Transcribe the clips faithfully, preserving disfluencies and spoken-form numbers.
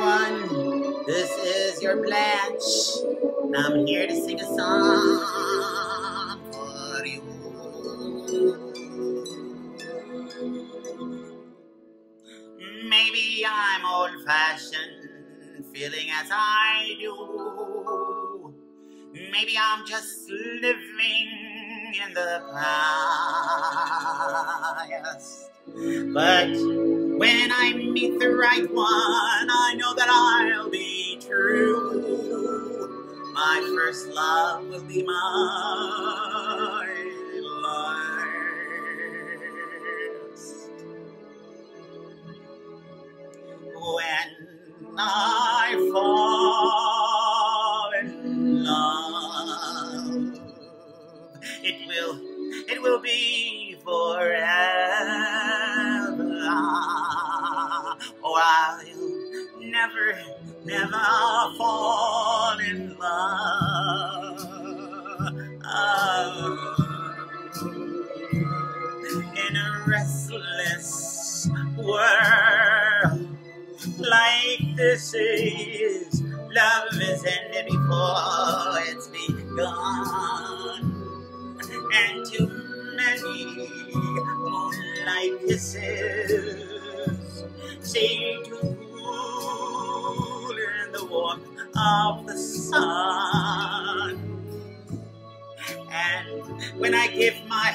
everyone. This is your Blanche, and I'm here to sing a song for you. Maybe I'm old-fashioned, feeling as I do. Maybe I'm just living in the past. But when I meet the right one, I know that I'll be true. My first love will be my last. When I fall in love, it will, it will be forever. Oh, I'll never, never fall in love in a restless world like this is. Love is ended before it's begun, and too many moonlight kisses seem to cool in the warmth of the sun. And when I give my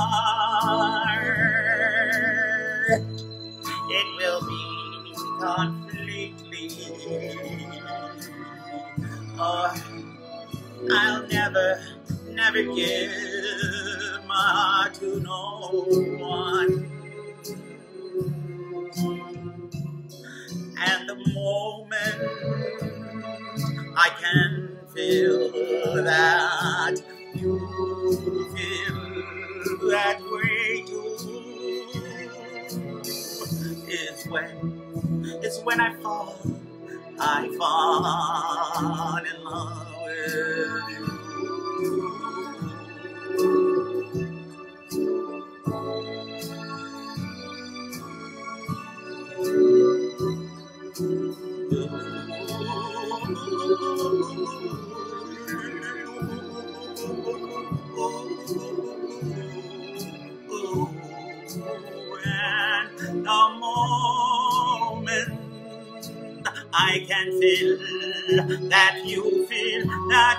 heart, it will be completely, or I'll never, never give my heart to no one. And the moment I can feel that you feel that way too, is when, is when I fall, I fall in love with you. And the moment I can feel that you feel that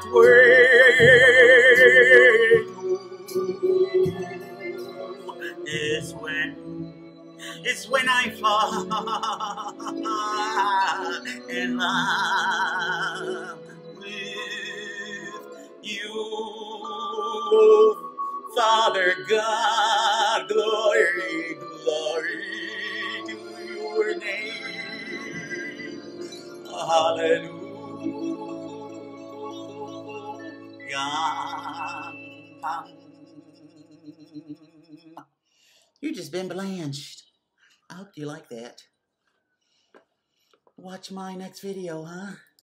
way, is when, is when I fall in love with you. Father God, glory, glory to your name. Hallelujah. You've just been blanched. I hope you like that. Watch my next video, huh?